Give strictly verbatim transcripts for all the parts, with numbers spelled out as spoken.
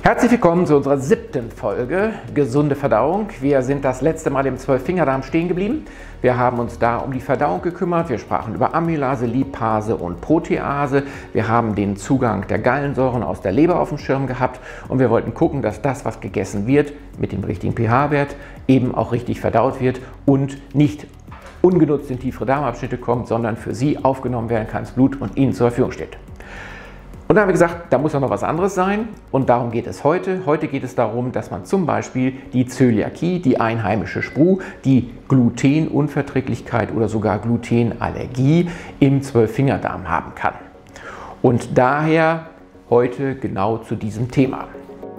Herzlich willkommen zu unserer siebten Folge Gesunde Verdauung. Wir sind das letzte Mal im Zwölffingerdarm stehen geblieben. Wir haben uns da um die Verdauung gekümmert. Wir sprachen über Amylase, Lipase und Protease. Wir haben den Zugang der Gallensäuren aus der Leber auf dem Schirm gehabt und wir wollten gucken, dass das, was gegessen wird, mit dem richtigen pH-Wert eben auch richtig verdaut wird und nicht ungenutzt in tiefere Darmabschnitte kommt, sondern für Sie aufgenommen werden kann ins Blut und Ihnen zur Verfügung steht. Und da haben wir gesagt, da muss noch was anderes sein und darum geht es heute. Heute geht es darum, dass man zum Beispiel die Zöliakie, die einheimische Spru, die Glutenunverträglichkeit oder sogar Glutenallergie im Zwölffingerdarm haben kann. Und daher heute genau zu diesem Thema.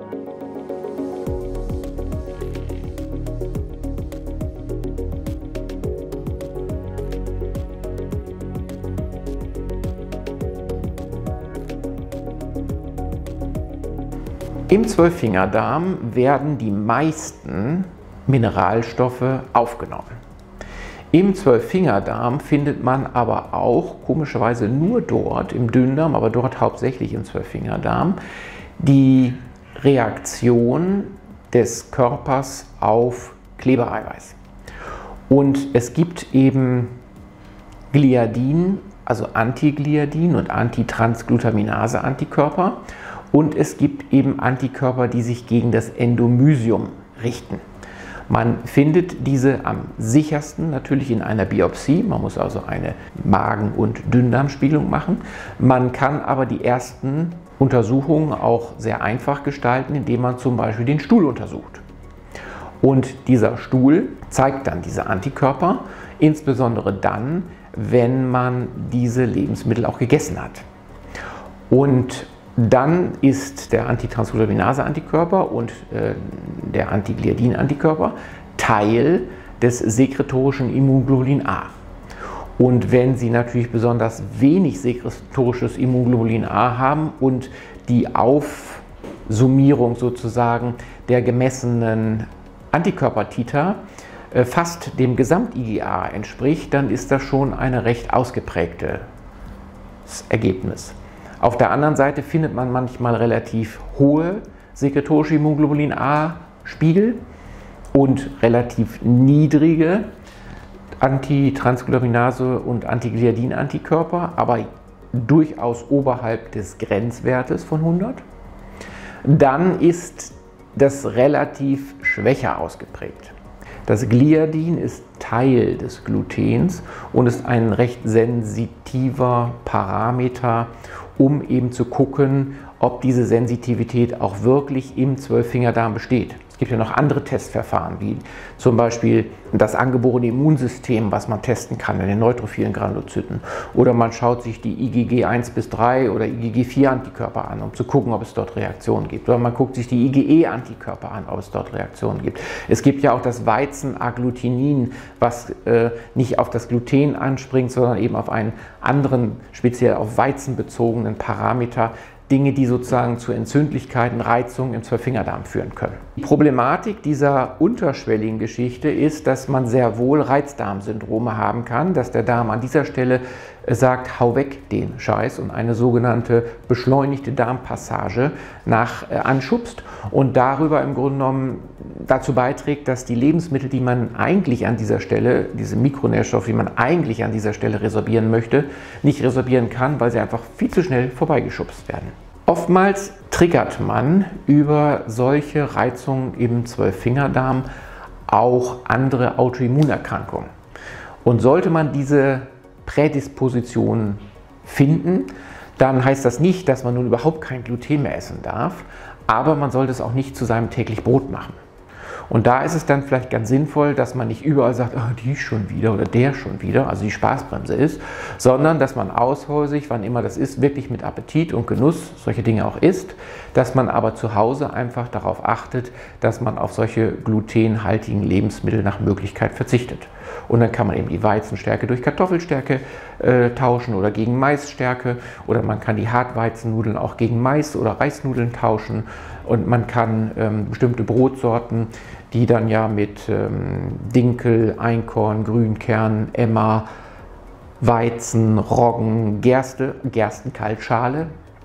Im Zwölffingerdarm werden die meisten Mineralstoffe aufgenommen. Im Zwölffingerdarm findet man aber auch, komischerweise nur dort, im Dünndarm, aber dort hauptsächlich im Zwölffingerdarm, die Reaktion des Körpers auf Klebereiweiß. Und es gibt eben Gliadin, also Antigliadin und Antitransglutaminase-Antikörper. Und es gibt eben Antikörper, die sich gegen das Endomysium richten. Man findet diese am sichersten natürlich in einer Biopsie. Man muss also eine Magen- und Dünndarmspiegelung machen. Man kann aber die ersten Untersuchungen auch sehr einfach gestalten, indem man zum Beispiel den Stuhl untersucht. Und dieser Stuhl zeigt dann diese Antikörper, insbesondere dann, wenn man diese Lebensmittel auch gegessen hat. Und dann ist der Antitransglutaminase-Antikörper und äh, der Antigliadin-Antikörper Teil des sekretorischen Immunglobulin A. Und wenn Sie natürlich besonders wenig sekretorisches Immunglobulin A haben und die Aufsummierung sozusagen der gemessenen Antikörpertiter äh, fast dem Gesamt-I G A entspricht, dann ist das schon ein recht ausgeprägtes Ergebnis. Auf der anderen Seite findet man manchmal relativ hohe sekretorische Immunglobulin A-Spiegel und relativ niedrige Antitransglutaminase- und Antigliadin-Antikörper, aber durchaus oberhalb des Grenzwertes von hundert. Dann ist das relativ schwächer ausgeprägt. Das Gliadin ist Teil des Glutens und ist ein recht sensitiver Parameter, um eben zu gucken, ob diese Sensitivität auch wirklich im Zwölffingerdarm besteht. Es gibt ja noch andere Testverfahren, wie zum Beispiel das angeborene Immunsystem, was man testen kann in den neutrophilen Granulozyten. Oder man schaut sich die I G G eins bis drei oder I G G vier Antikörper an, um zu gucken, ob es dort Reaktionen gibt. Oder man guckt sich die I G E-Antikörper an, ob es dort Reaktionen gibt. Es gibt ja auch das Weizenagglutenin, was äh, nicht auf das Gluten anspringt, sondern eben auf einen anderen, speziell auf Weizen bezogenen Parameter, Dinge, die sozusagen zu Entzündlichkeiten, Reizungen im Zwölffingerdarm führen können. Die Problematik dieser unterschwelligen Geschichte ist, dass man sehr wohl Reizdarmsyndrome haben kann, dass der Darm an dieser Stelle sagt, hau weg den Scheiß und eine sogenannte beschleunigte Darmpassage nach äh, anschubst und darüber im Grunde genommen dazu beiträgt, dass die Lebensmittel, die man eigentlich an dieser Stelle, diese Mikronährstoffe, die man eigentlich an dieser Stelle resorbieren möchte, nicht resorbieren kann, weil sie einfach viel zu schnell vorbeigeschubst werden. Oftmals triggert man über solche Reizungen im Zwölffingerdarm auch andere Autoimmunerkrankungen. Und sollte man diese Prädisposition finden, dann heißt das nicht, dass man nun überhaupt kein Gluten mehr essen darf, aber man sollte es auch nicht zu seinem täglich Brot machen. Und da ist es dann vielleicht ganz sinnvoll, dass man nicht überall sagt, oh, die schon wieder oder der schon wieder, also die Spaßbremse ist, sondern dass man aushäusig, wann immer das ist, wirklich mit Appetit und Genuss solche Dinge auch isst, dass man aber zu Hause einfach darauf achtet, dass man auf solche glutenhaltigen Lebensmittel nach Möglichkeit verzichtet. Und dann kann man eben die Weizenstärke durch Kartoffelstärke äh, tauschen oder gegen Maisstärke, oder man kann die Hartweizennudeln auch gegen Mais- oder Reisnudeln tauschen, und man kann ähm, bestimmte Brotsorten, die dann ja mit ähm, Dinkel, Einkorn, Grünkern, Emmer, Weizen, Roggen, Gerste, Gerstenkaltschale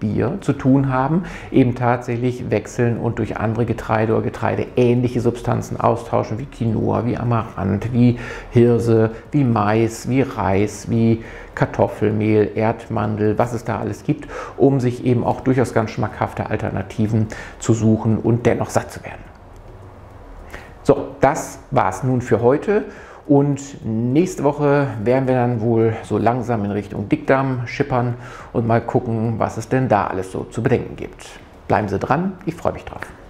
Weißbier zu tun haben, eben tatsächlich wechseln und durch andere Getreide oder getreideähnliche Substanzen austauschen, wie Quinoa, wie Amaranth, wie Hirse, wie Mais, wie Reis, wie Kartoffelmehl, Erdmandel, was es da alles gibt, um sich eben auch durchaus ganz schmackhafte Alternativen zu suchen und dennoch satt zu werden. So, das war es nun für heute. Und nächste Woche werden wir dann wohl so langsam in Richtung Dickdarm schippern und mal gucken, was es denn da alles so zu bedenken gibt. Bleiben Sie dran, ich freue mich drauf.